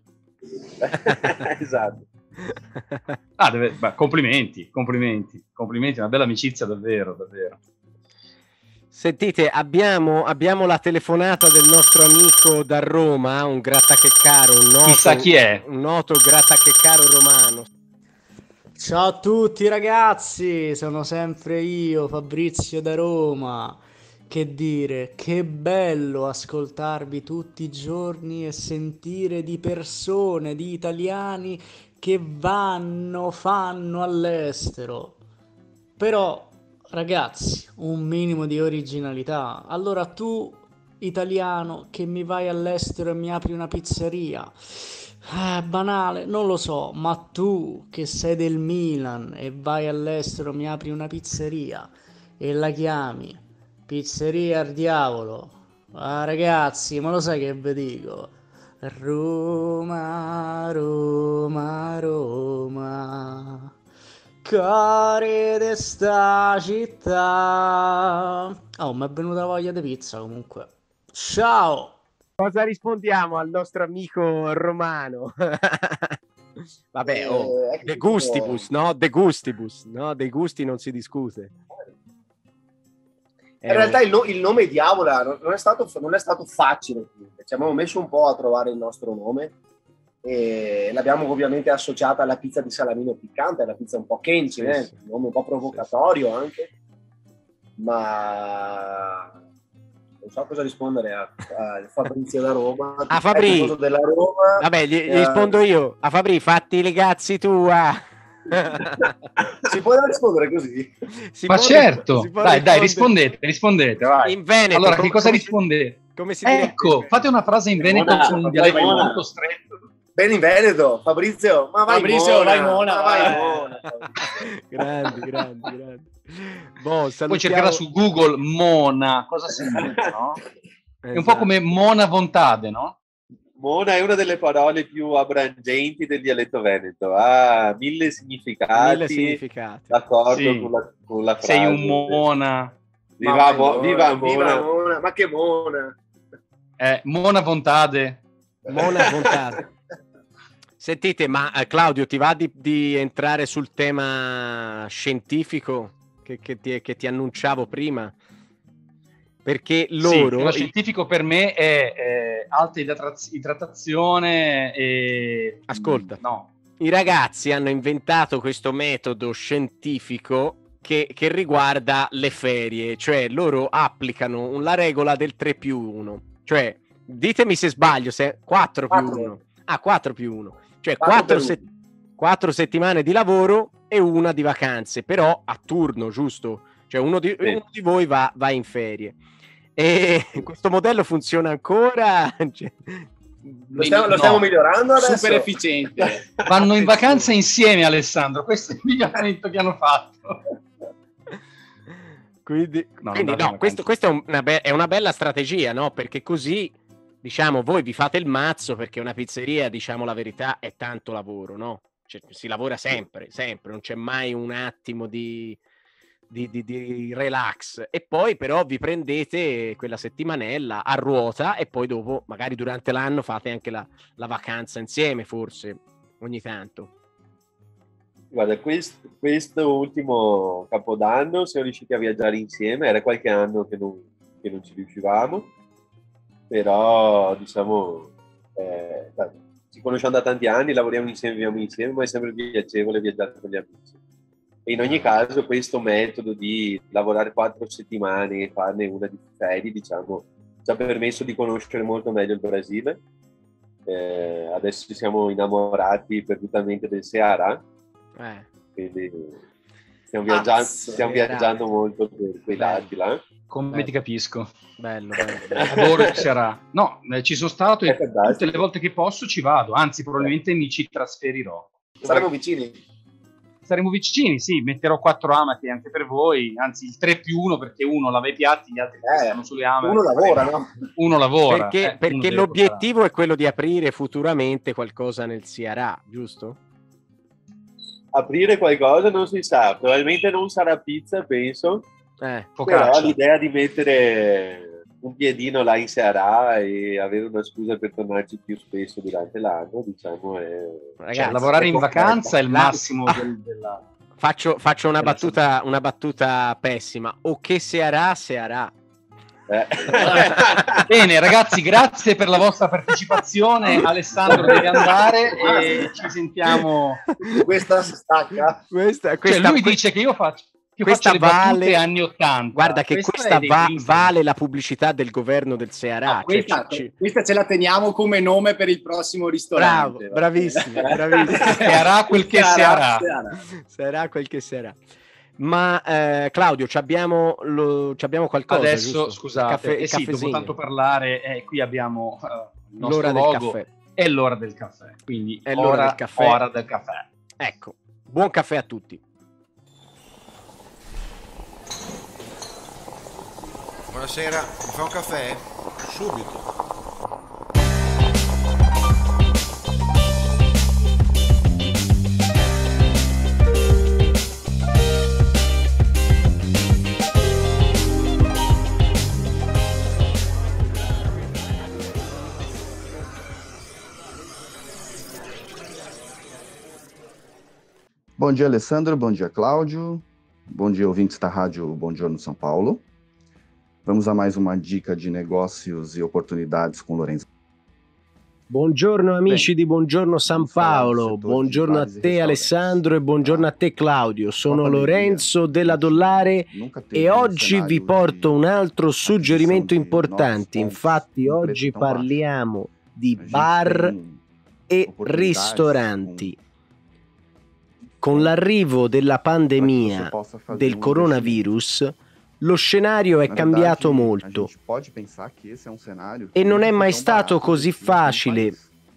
Esatto. Ah, deve... Beh, complimenti, complimenti, complimenti, una bella amicizia davvero, davvero. Sentite, abbiamo, abbiamo la telefonata del nostro amico da Roma, un grattacheccaro, un noto, Chissà chi è. un noto grattacheccaro romano. Ciao a tutti ragazzi, sono sempre io, Fabrizio da Roma. Che dire, che bello ascoltarvi tutti i giorni e sentire di persone, di italiani che vanno, fanno all'estero. Però, ragazzi, un minimo di originalità. Allora tu, italiano, che mi vai all'estero e mi apri una pizzeria, eh, banale, non lo so, ma tu che sei del Milan e vai all'estero, mi apri una pizzeria e la chiami Pizzeria al Diavolo. Ah, ragazzi, ma lo sai che vi dico? Roma, Roma, Roma, cuore di sta città. Oh, mi è venuta voglia di pizza comunque. Ciao! Cosa rispondiamo al nostro amico romano? Vabbè, oh, Eh, de gustibus, no? De gustibus, no? Dei gusti non si discute. In realtà il, no, il nome Diavola non, non, è stato, non è stato facile, ci abbiamo messo un po' a trovare il nostro nome e l'abbiamo ovviamente associata alla pizza di salamino piccante, alla pizza un po' kenchi, Sì, eh? sì. Un nome un po' provocatorio anche, ma non so cosa rispondere a, a Fabrizio da Roma. A Fabri, della Roma, vabbè, gli, gli eh, rispondo io. A Fabri, fatti le cazzi tua. si può rispondere così? Si Ma può- certo, si può dai, dai, rispondere- rispondete, rispondete, vai. In Veneto. Allora, com- che cosa come si- rispondete? Come si direbbe? Ecco, fate una frase in veneto Buona, con un dialetto buona. molto stretto. Bene in Veneto, Fabrizio, ma vai Fabrizio, Mona, vai Mona, ma vai. vai Mona. grandi, grandi, grandi. Boh, Poi salutiamo... cercherà su Google Mona, cosa significa, no? È un po' Esatto. come Mona Vontade, no? Mona è una delle parole più abrangenti del dialetto veneto, ha mille significati, Mille significati. d'accordo Sì. con, la, con la frase. Sei un Mona. Viva, Ma vai, Mo- Mona, viva Mona! viva Mona, ma che Mona. Eh, Mona Vontade. Mona Vontade. Sentite, ma eh, Claudio, ti va di, di entrare sul tema scientifico che, che, ti, che ti annunciavo prima? Perché Sì, loro... lo scientifico per me è, è alta idrataz- idratazione e... Ascolta. No. I ragazzi hanno inventato questo metodo scientifico che, che riguarda le ferie, cioè loro applicano un- la regola del tre più uno, cioè ditemi se sbaglio, se quattro più uno. Ah, quattro più uno. Cioè quattro, se- quattro settimane di lavoro e una di vacanze, però a turno, giusto? Cioè uno di, Sì. uno di voi va, va in ferie. E questo modello funziona ancora? Cioè, Lo stiamo, lo stiamo No. migliorando adesso? Super efficiente. Vanno in vacanza insieme, Alessandro. Questo è il miglioramento che hanno fatto. Quindi, No, quindi andate in no, questo, vacanza. questa è, una be- è una bella strategia, no? Perché così, diciamo, voi vi fate il mazzo, perché una pizzeria, diciamo la verità, è tanto lavoro, no? Cioè, si lavora sempre, sempre, non c'è mai un attimo di, di, di- di relax. E poi però vi prendete quella settimanella a ruota e poi dopo, magari durante l'anno, fate anche la, la vacanza insieme, forse, ogni tanto. Guarda, questo, questo ultimo Capodanno siamo riusciti a viaggiare insieme, era qualche anno che non, che non ci riuscivamo, però diciamo, eh, dai, ci conosciamo da tanti anni, lavoriamo insieme, viviamo insieme, ma è sempre piacevole viaggiare con gli amici. E in ogni caso questo metodo di lavorare quattro settimane e farne una di ferie, diciamo, ci ha permesso di conoscere molto meglio il Brasile. Eh, adesso ci siamo innamorati perdutamente del Ceará, Eh. quindi stiamo viaggiando, stiamo Ceará. viaggiando molto per quei lati là. Come ti capisco. Bello, bello, bello. Adoro il Ceará. No, eh, ci sono stato e È fantastico. tutte le volte che posso ci vado. Anzi, probabilmente mi ci trasferirò. Saremo vicini. Saremo vicini, sì, metterò quattro amati anche per voi, anzi il tre più uno perché uno lava i piatti, gli altri Eh, stanno sulle amate. Uno lavora, no? Uno lavora. Perché, eh, uno perché deve l'obiettivo è quello di aprire futuramente qualcosa nel Ceará, giusto? Aprire qualcosa non si sa, probabilmente non sarà pizza, penso, Eh, lavorare. però Focaccia. l'idea di mettere un piedino là in Ceará e avere una scusa per tornarci più spesso durante l'anno, diciamo, è... ragazzi, Cioè, lavorare in è vacanza è il la- massimo Ah. del- della... faccio, faccio una, Della battuta, una battuta pessima. O che Ceará, Ceará. Eh. Bene ragazzi, grazie per la vostra partecipazione. Alessandro deve andare e ci sentiamo. Questa si stacca. Questa, Cioè, questa, lui que- dice che io faccio, che io questa faccio le battute vale- anni ottanta. Guarda che Questa questa è dei va- Prince. vale la pubblicità del governo del Ceará. Ah, Cioè, questa, ci- ci- questa ce la teniamo come nome per il prossimo Bravo, ristorante. bravissimo, bravissimo. Ceará quel che Ceará. Ceará. Sarà quel che sarà. Ma eh, Claudio, ci abbiamo, lo, ci abbiamo qualcosa? Adesso, giusto? scusate, Caffè- eh sì, dopo caffezzino. tanto parlare, eh, qui abbiamo eh, il nostro L'ora del logo, caffè. è l'ora del caffè, quindi È l'ora ora, del caffè. ora del caffè. Ecco, buon caffè a tutti. Buonasera, mi fa un caffè? Subito. Bom dia, Alessandro. Bom dia, Cláudio. Bom dia, ouvintes da Rádio Bom Giorno São Paulo. Vamos a mais uma dica de negócios e oportunidades com Lorenzo. Buongiorno amici Bene. di Buongiorno San Vamos falar do Paolo, setor de buongiorno a bares e te restaurantes. Alessandro e buongiorno a te Claudio, sono La pandemia Lorenzo della Dollare Nunca teve e um oggi cenário vi porto de un altro suggerimento aquisição de importante, novos infatti pontos, um oggi preço tão baixo. parliamo di A gente bar tem e opportunidades ristoranti. Con l'arrivo della para que você pandemia possa fazer del um coronavirus, lo scenario è Na cambiato verdade, molto A gente pode pensar que esse é um cenário e que non è nunca mai foi tão stato barato così investir num facile país.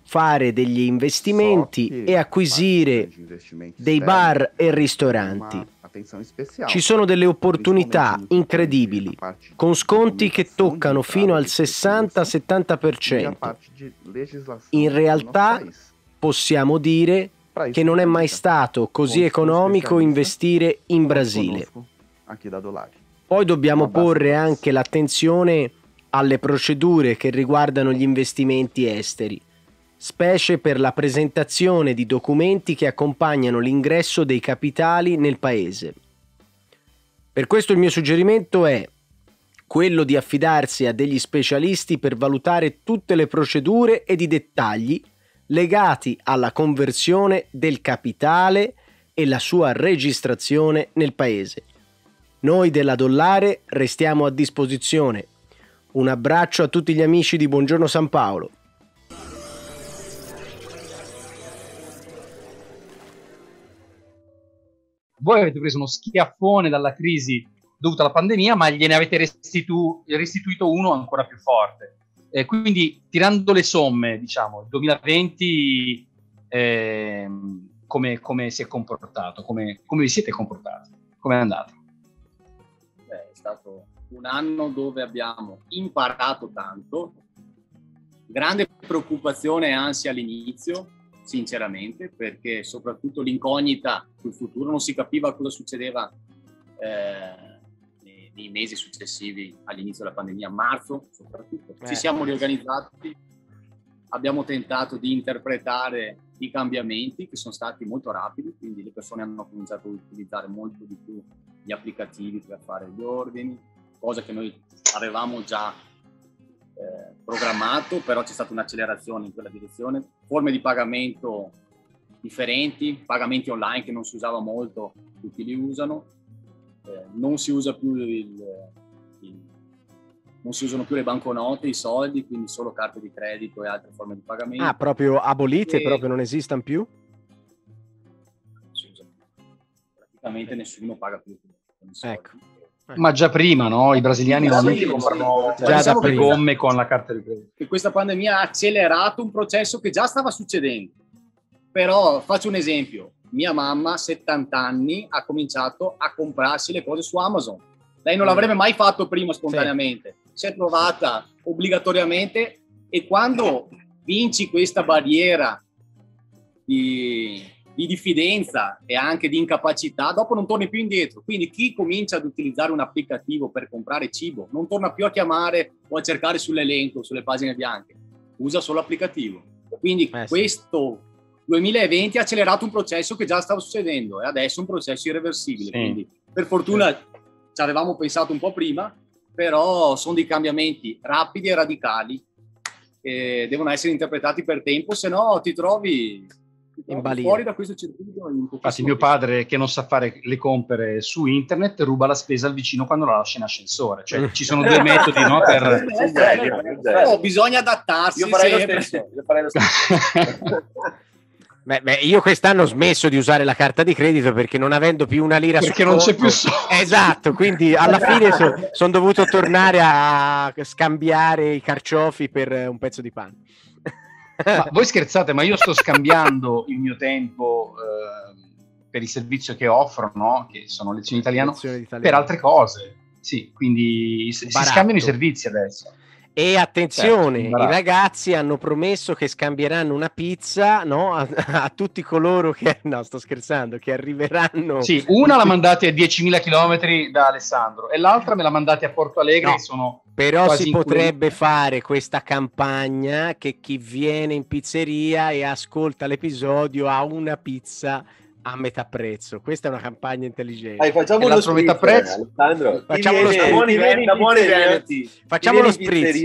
fare degli investimenti e acquisire dei bar e ristoranti. Ci sono delle opportunità incredibili, con sconti che toccano fino al sessanta settanta per cento. In realtà possiamo dire che non è mai stato così economico investire in Brasile. Poi dobbiamo porre anche l'attenzione alle procedure che riguardano gli investimenti esteri, specie per la presentazione di documenti che accompagnano l'ingresso dei capitali nel paese. Per questo il mio suggerimento è quello di affidarsi a degli specialisti per valutare tutte le procedure ed i dettagli legati alla conversione del capitale e la sua registrazione nel paese. Noi della Dollare restiamo a disposizione. Un abbraccio a tutti gli amici di Buongiorno San Paolo. Voi avete preso uno schiaffone dalla crisi dovuta alla pandemia, ma gliene avete restitu- restituito uno ancora più forte. Eh, quindi, tirando le somme, diciamo, il duemilaventi eh, come, come si è comportato? Come, come vi siete comportati? Come è andato? Beh, è stato un anno dove abbiamo imparato tanto, grande preoccupazione e ansia all'inizio, sinceramente, perché soprattutto l'incognita sul futuro, non si capiva cosa succedeva eh, nei, nei mesi successivi all'inizio della pandemia, a marzo soprattutto. Ci siamo riorganizzati, abbiamo tentato di interpretare i cambiamenti che sono stati molto rapidi, quindi le persone hanno cominciato a utilizzare molto di più gli applicativi per fare gli ordini, cosa che noi avevamo già eh, programmato, però c'è stata un'accelerazione in quella direzione, forme di pagamento differenti, pagamenti online che non si usava molto, tutti li usano, eh, non si usa più il, il, non si usano più le banconote, i soldi, quindi solo carte di credito e altre forme di pagamento. Ah, proprio abolite, e... proprio non esistono più? Praticamente nessuno paga più. Ecco. Ma già prima, no? I brasiliani Già non prima, comprano già diciamo le che gomme con la carta di credito. Che questa pandemia ha accelerato un processo che già stava succedendo. Però faccio un esempio. Mia mamma, settanta anni, ha cominciato a comprarsi le cose su Amazon. Lei non l'avrebbe mai fatto prima spontaneamente. Sì. Si è trovata obbligatoriamente, e quando vinci questa barriera di... di diffidenza e anche di incapacità, dopo non torni più indietro. Quindi chi comincia ad utilizzare un applicativo per comprare cibo non torna più a chiamare o a cercare sull'elenco, sulle pagine bianche, usa solo l'applicativo. Quindi eh, questo sì. duemilaventi ha accelerato un processo che già stava succedendo e adesso è un processo irreversibile. Sì. Quindi per fortuna sì. ci avevamo pensato un po' prima, però sono dei cambiamenti rapidi e radicali che devono essere interpretati per tempo, se no ti trovi fuori da questo circuito. Infatti mio padre, che non sa fare le compere su internet, ruba la spesa al vicino quando la lascia in ascensore. Cioè ci sono due metodi, no? Per... Oh, bisogna adattarsi. Io farei lo stesso. Io farei lo stesso. Beh, beh, io quest'anno ho smesso di usare la carta di credito perché non avendo più una lira perché su non conto, c'è più soldi. Esatto, quindi alla fine sono son dovuto tornare a scambiare i carciofi per un pezzo di pane. Ma voi scherzate, ma io sto scambiando il mio tempo eh, per il servizio che offro, no? Che sono lezioni di italiano, per altre cose. Sì, quindi si Barato. Scambiano i servizi adesso. E attenzione, certo, i ragazzi hanno promesso che scambieranno una pizza, no? a, a tutti coloro che, no sto scherzando, che arriveranno. Sì, una la mandate a diecimila chilometri da Alessandro e l'altra me la mandate a Porto Alegre, no, che sono però si potrebbe cui... fare questa campagna che chi viene in pizzeria e ascolta l'episodio ha una pizza a metà prezzo. Questa è una campagna intelligente. Dai, facciamo lo spritz, metà prezzo. Alessandro. Facciamo lo spritz. Facciamo lo spritz.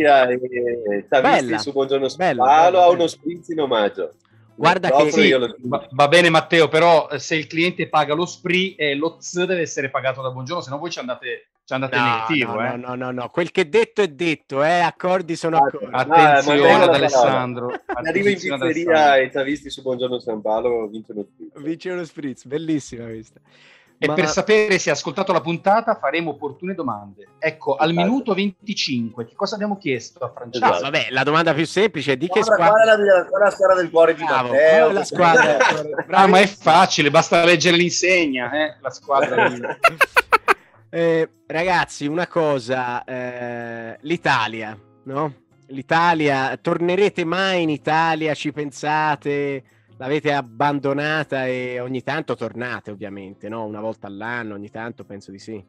Bella. Su Buongiorno Spalo ha uno spritz in omaggio. Guarda che sì, va, va bene Matteo, però se il cliente paga lo spritz, eh, lo Z deve essere pagato da Buongiorno, se no voi ci andate ci andate no, negativo. No, eh. no, no, no, no, quel che detto è detto, eh, accordi sono accordi. Attenzione ah, ad Alessandro. Arriva in pizzeria e ti ha visti su Buongiorno San Paolo, vince uno spritz. Vince uno spritz, bellissima questa. E E Ma- per sapere se ha ascoltato la puntata faremo opportune domande. Ecco, al Esatto. minuto venticinque, che cosa abbiamo chiesto a Francesco? No, vabbè, la domanda più semplice è di che Guarda, squadra... qual è la, qual è la squadra del cuore di Bravo, Matteo? qual è la squadra? Ah, ma è facile, basta leggere l'insegna, eh? La squadra del... Eh, ragazzi, una cosa, eh, l'Italia, no? L'Italia, tornerete mai in Italia? Ci pensate? L'avete abbandonata e ogni tanto tornate, ovviamente, no? Una volta all'anno, ogni tanto penso di sì.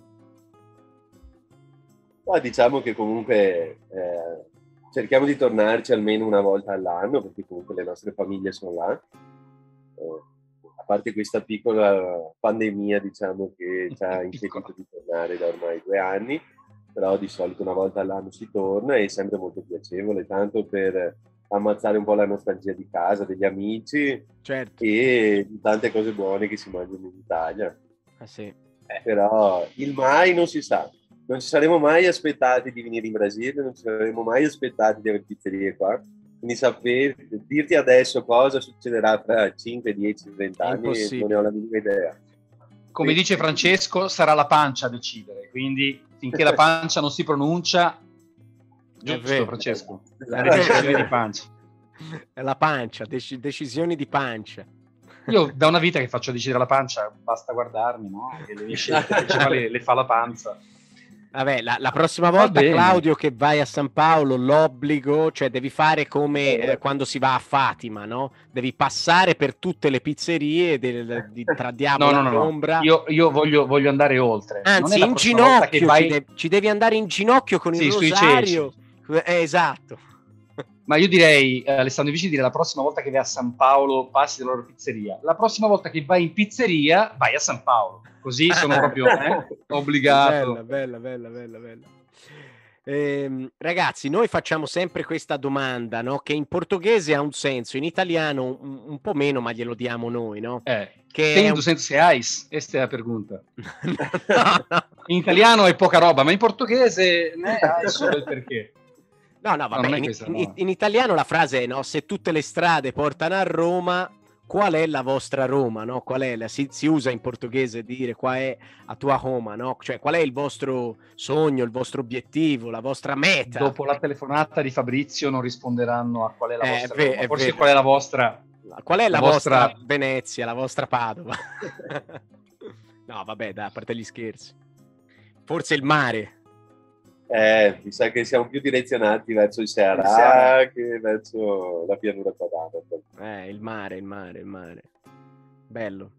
Ma diciamo che comunque eh, cerchiamo di tornarci almeno una volta all'anno, perché comunque le nostre famiglie sono là. Eh, a parte questa piccola pandemia, diciamo, che ci ha impedito di tornare da ormai due anni, però di solito una volta all'anno si torna e è sempre molto piacevole, tanto per ammazzare un po' la nostalgia di casa, degli amici, certo, e di tante cose buone che si mangiano in Italia. Ah, sì. Eh, però il mai non si sa. Non ci saremmo mai aspettati di venire in Brasile, non ci saremmo mai aspettati di avere pizzerie qua. Quindi sapere, dirti adesso cosa succederà tra cinque, dieci, venti anni impossibile. non ne ho la minima idea. Come dice Francesco, sarà la pancia a decidere, quindi finché la pancia non si pronuncia, giusto vero. Francesco? La decisione di pancia. È la pancia, dec- decisioni di pancia. Io da una vita che faccio decidere la pancia, basta guardarmi, no? Che le scelte principali le, le fa la panza. Vabbè, la, la prossima volta, bene. Claudio, che vai a San Paolo, l'obbligo, cioè devi fare come eh, quando si va a Fatima, no? Devi passare per tutte le pizzerie del, di, tra Diavolo No, no, e no, Ombra. no. Io, io voglio, voglio andare oltre. Non è Anzi, la in prossima volta che ginocchio, vai- ci, de- ci devi andare in ginocchio con Sì, il sui rosario. Eh, esatto. Ma io direi, eh, Alessandro, invece di dire la prossima volta che vai a San Paolo passi dalla loro pizzeria, la prossima volta che vai in pizzeria vai a San Paolo, così sono proprio eh, obbligato. Bella, bella, bella, bella, bella. Ehm, ragazzi, noi facciamo sempre questa domanda, no? Che in portoghese ha un senso, in italiano un, un po' meno, ma glielo diamo noi, no? Eh, Che Tem è un- duzentos reais? Questa è la pergunta. In italiano è poca roba, ma in portoghese ne hai solo il perché. No, no, vabbè, non è in, questa, in- no. in italiano la frase è, no? Se tutte le strade portano a Roma, qual è la vostra Roma, no? Qual è la, si, si usa in portoghese dire qual è la tua Roma, no? Cioè qual è il vostro sogno, il vostro obiettivo, la vostra meta? Dopo la telefonata di Fabrizio non risponderanno a qual è la Eh, vostra è ve- Roma. è Forse vero. qual è la vostra. Qual è la, la vostra... vostra- Venezia, la vostra Padova? No, vabbè, dai, a parte gli scherzi. Forse il mare. Eh, mi sa che siamo più direzionati verso il Il Ceará Ceará. che verso la pianura padana. Eh, il mare, il mare, il mare. Bello.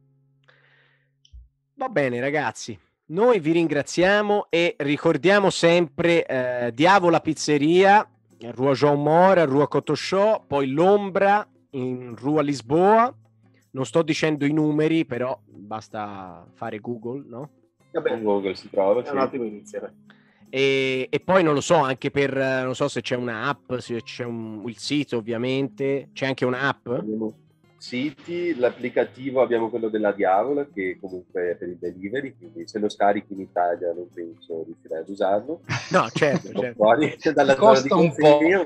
Va bene, ragazzi. Noi vi ringraziamo e ricordiamo sempre eh, Diavola Pizzeria, Rua João Mora, Rua Cotoxó, poi l'Ombra in Rua Lisboa. Non sto dicendo i numeri, però basta fare Google, no? Vabbè, Con Google si trova, è sì. un ottimo inizio. dai. E, e poi non lo so, anche per eh, non so se c'è un'app, se c'è un, il sito, ovviamente. C'è anche un'app? Abbiamo siti, l'applicativo abbiamo quello della Diavola che comunque è per il delivery, quindi se lo scarichi in Italia non penso riuscirai ad usarlo. No, certo, Sono certo. fuori dalla zona Costa di un po'. consiglio.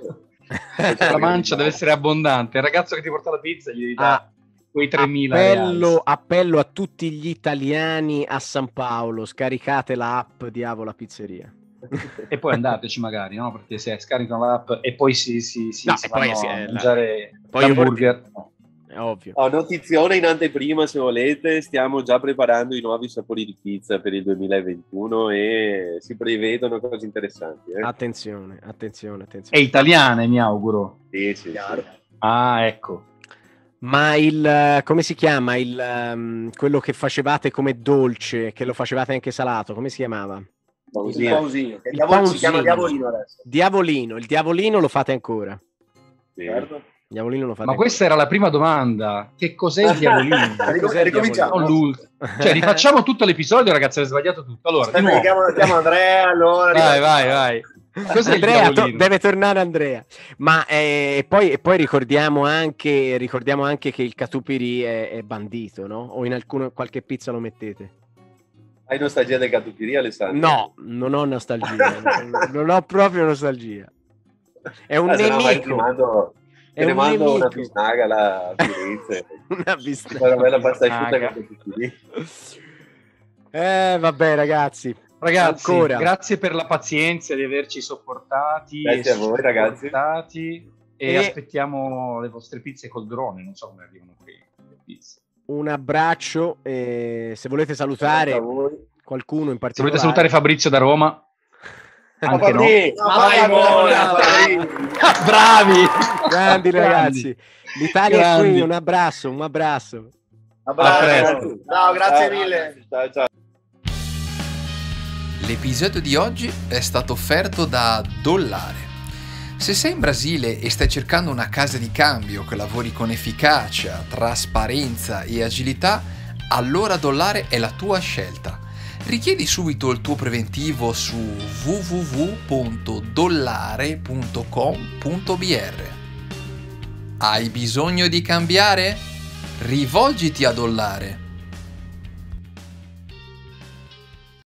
La mancia deve essere abbondante. Il ragazzo che ti porta la pizza gli dà Ah, quei tremila appello, reais. appello a tutti gli italiani a San Paolo, scaricate l'app Diavola Pizzeria. E poi andateci magari, no? Perché se scaricano l'app e poi si, si, si, No, si e poi vanno si- a eh, la- mangiare poi l'hamburger. È ovvio. Ho notizione in anteprima se volete, stiamo già preparando i nuovi sapori di pizza per il duemilaventuno e si prevedono cose interessanti. Eh? Attenzione, attenzione, È attenzione. italiane, mi auguro. Sì, sì, Chiaro. sì. Ah, ecco. Ma il, eh, come si chiama? Il, ehm, quello che facevate come dolce, che lo facevate anche salato, come si chiamava? Il Così. pausino. che Il diavolo- si chiama pausino. Diavolino adesso. Diavolino, il diavolino lo fate ancora. Sì. Certo. Il diavolino lo fate Ma ancora. questa era la prima domanda. Che cos'è il diavolino? Ricom- Cos'è il ricominciamo. Non l'ultimo. Cioè, rifacciamo tutto l'episodio, ragazzi, avete sbagliato tutto. Allora, di Aspetta, nuovo. che chiamo, chiamo Andrea, allora. Vai, vai, vai. Cos'è il Andrea, to- diavolino? deve tornare Andrea. Ma eh, e poi, e poi ricordiamo anche ricordiamo anche che il catupiry è, è bandito, no? O in alcune qualche pizza lo mettete? Hai nostalgia del Catupiry, Alessandro? No, non ho nostalgia, non, non ho proprio nostalgia. È un Ah, se no, magari ti nemico. mando, È te ne un mando una nemico. bisnaga là a Firenze. Una bisnaga. Una bella pasta asciutta Bisnaga. con Catupiry. Eh, vabbè, ragazzi. Ragazzi, Ancora. grazie per la pazienza di averci sopportati. Grazie e a voi, ragazzi. E, E- aspettiamo le vostre pizze col drone. Non so come arrivano qui le pizze. Un abbraccio. E se volete salutare Grazie a voi. qualcuno in Se particolare. volete salutare Fabrizio da Roma, anche no. Ma vai, buona, Bravi! Grandi ragazzi. L'Italia è qui. Un abbraccio, un abbraccio. A presto. Ciao, grazie mille. Ciao, ciao. L'episodio di oggi è stato offerto da Dollare. Se sei in Brasile e stai cercando una casa di cambio che lavori con efficacia, trasparenza e agilità, allora Dollare è la tua scelta. Richiedi subito il tuo preventivo su w w w punto dollare punto com punto b r. Hai bisogno di cambiare? Rivolgiti a Dollare.